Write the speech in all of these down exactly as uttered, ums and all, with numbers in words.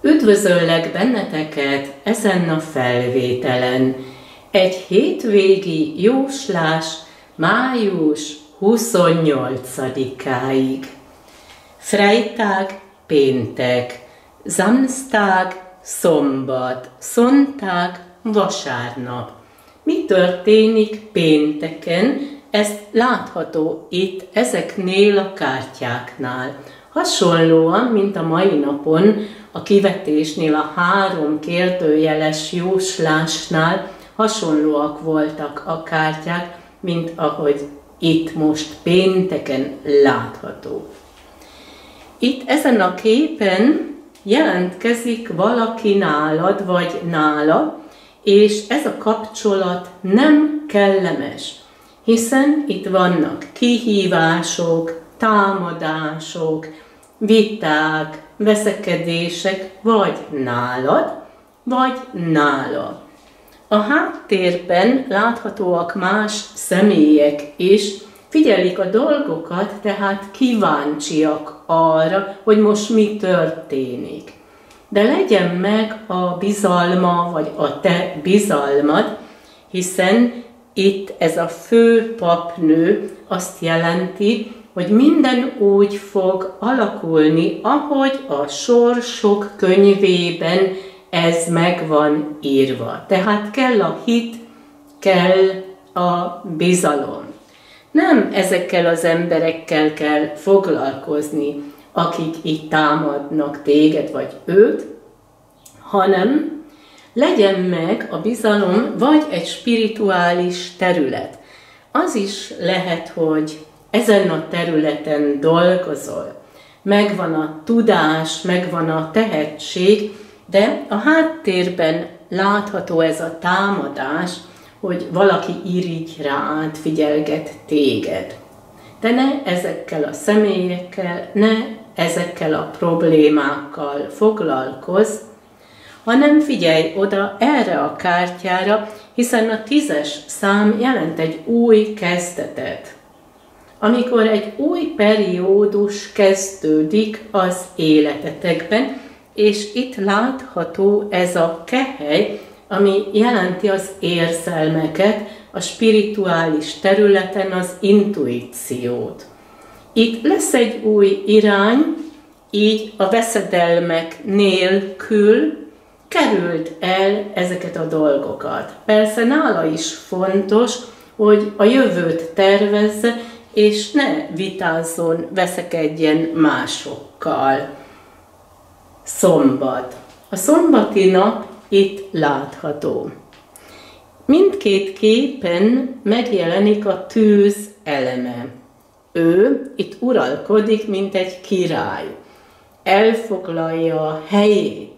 Üdvözöllek benneteket ezen a felvételen. Egy hétvégi jóslás május huszonnyolcadikáig. Freitag, péntek, Samstag, szombat, Sonntag, vasárnap. Mi történik pénteken? Ez látható itt ezeknél a kártyáknál. Hasonlóan, mint a mai napon, a kivetésnél a három kérdőjeles jóslásnál hasonlóak voltak a kártyák, mint ahogy itt most pénteken látható. Itt ezen a képen jelentkezik valaki nálad vagy nála, és ez a kapcsolat nem kellemes, hiszen itt vannak kihívások, támadások, viták, veszekedések, vagy nálad, vagy nála. A háttérben láthatóak más személyek is, figyelik a dolgokat, tehát kíváncsiak arra, hogy most mi történik. De legyen meg a bizalma, vagy a te bizalmad, hiszen itt ez a fő papnő azt jelenti, hogy minden úgy fog alakulni, ahogy a sorsok könyvében ez meg van írva. Tehát kell a hit, kell a bizalom. Nem ezekkel az emberekkel kell foglalkozni, akik itt támadnak téged vagy őt, hanem legyen meg a bizalom vagy egy spirituális terület. Az is lehet, hogy ezen a területen dolgozol. Megvan a tudás, megvan a tehetség, de a háttérben látható ez a támadás, hogy valaki irigy rád, figyelget téged. De ne ezekkel a személyekkel, ne ezekkel a problémákkal foglalkozz, hanem figyelj oda erre a kártyára, hiszen a tízes szám jelent egy új kezdetet. Amikor egy új periódus kezdődik az életetekben, és itt látható ez a kehely, ami jelenti az érzelmeket, a spirituális területen az intuíciót. Itt lesz egy új irány, így a veszedelmek nélkül kerüld el ezeket a dolgokat. Persze nála is fontos, hogy a jövőt tervezze, és ne vitázzon, veszekedjen másokkal. Szombat. A szombati nap itt látható. Mindkét képen megjelenik a tűz eleme. Ő itt uralkodik, mint egy király. Elfoglalja a helyét.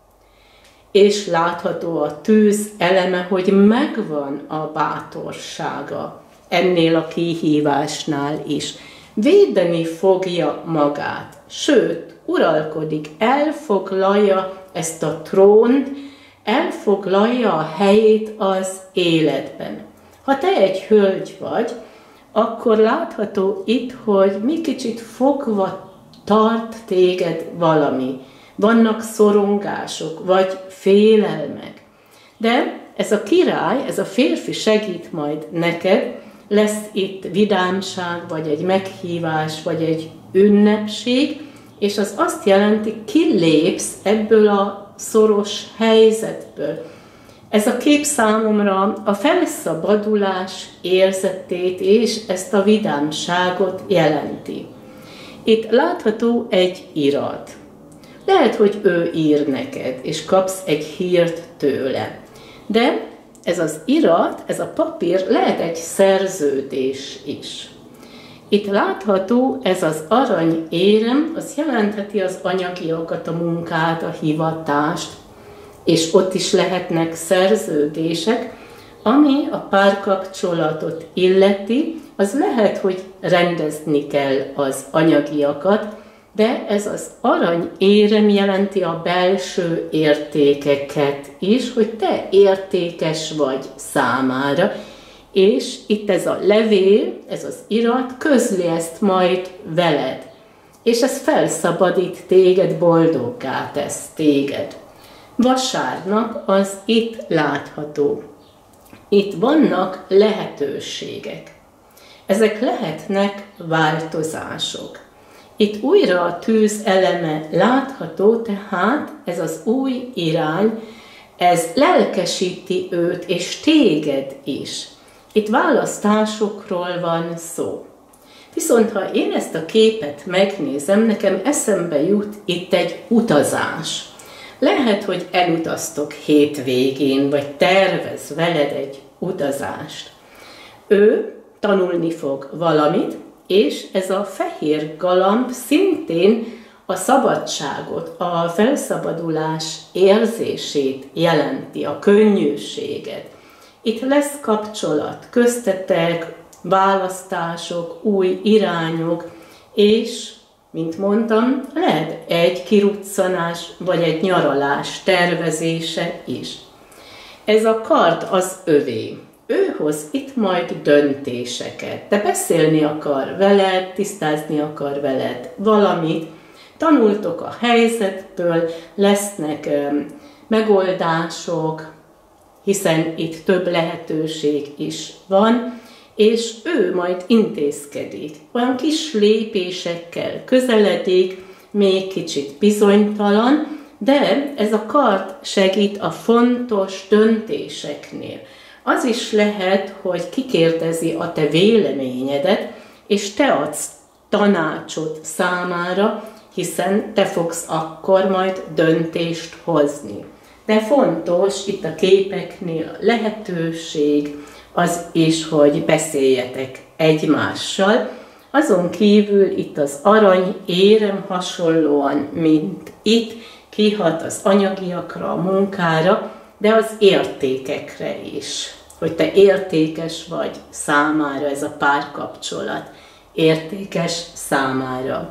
És látható a tűz eleme, hogy megvan a bátorsága ennél a kihívásnál is. Védeni fogja magát, sőt, uralkodik, elfoglalja ezt a trónt, elfoglalja a helyét az életben. Ha te egy hölgy vagy, akkor látható itt, hogy mi kicsit fogva tart téged valami. Vannak szorongások, vagy félelmek. De ez a király, ez a férfi segít majd neked, lesz itt vidámság, vagy egy meghívás, vagy egy ünnepség, és az azt jelenti, kilépsz ebből a szoros helyzetből. Ez a kép számomra a felszabadulás érzetét és ezt a vidámságot jelenti. Itt látható egy irat. Lehet, hogy ő ír neked, és kapsz egy hírt tőle. De ez az irat, ez a papír lehet egy szerződés is. Itt látható ez az arany érem, az jelentheti az anyagiakat, a munkát, a hivatást, és ott is lehetnek szerződések, ami a párkapcsolatot illeti, az lehet, hogy rendezni kell az anyagiakat, de ez az arany érem jelenti a belső értékeket is, hogy te értékes vagy számára, és itt ez a levél, ez az irat közli ezt majd veled. és ez felszabadít téged, boldoggá tesz téged. Vasárnap az itt látható. Itt vannak lehetőségek. Ezek lehetnek változások. Itt újra a tűz eleme látható, tehát ez az új irány, ez lelkesíti őt és téged is. Itt választásokról van szó. Viszont ha én ezt a képet megnézem, nekem eszembe jut itt egy utazás. Lehet, hogy elutaztok hétvégén, vagy tervez veled egy utazást. Ő tanulni fog valamit, és ez a fehér galamb szintén a szabadságot, a felszabadulás érzését jelenti, a könnyűséget. Itt lesz kapcsolat köztetek, választások, új irányok, és, mint mondtam, lehet egy kiruccanás, vagy egy nyaralás tervezése is. Ez a kard az övé. Ő hoz itt majd döntéseket, de beszélni akar veled, tisztázni akar veled valamit, tanultok a helyzetből, lesznek um, megoldások, hiszen itt több lehetőség is van, és ő majd intézkedik. Olyan kis lépésekkel közeledik, még kicsit bizonytalan, de ez a kard segít a fontos döntéseknél. Az is lehet, hogy kikérdezi a te véleményedet, és te adsz tanácsot számára, hiszen te fogsz akkor majd döntést hozni. De fontos itt a képeknél a lehetőség, az is, hogy beszéljetek egymással. Azon kívül itt az arany érem hasonlóan, mint itt, kihat az anyagiakra, a munkára, de az értékekre is. Hogy te értékes vagy számára, ez a párkapcsolat értékes számára.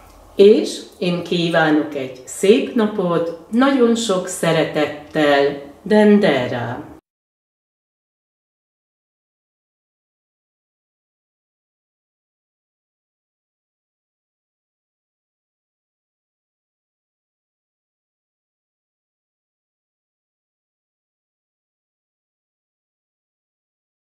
És én kívánok egy szép napot, nagyon sok szeretettel, Dendera!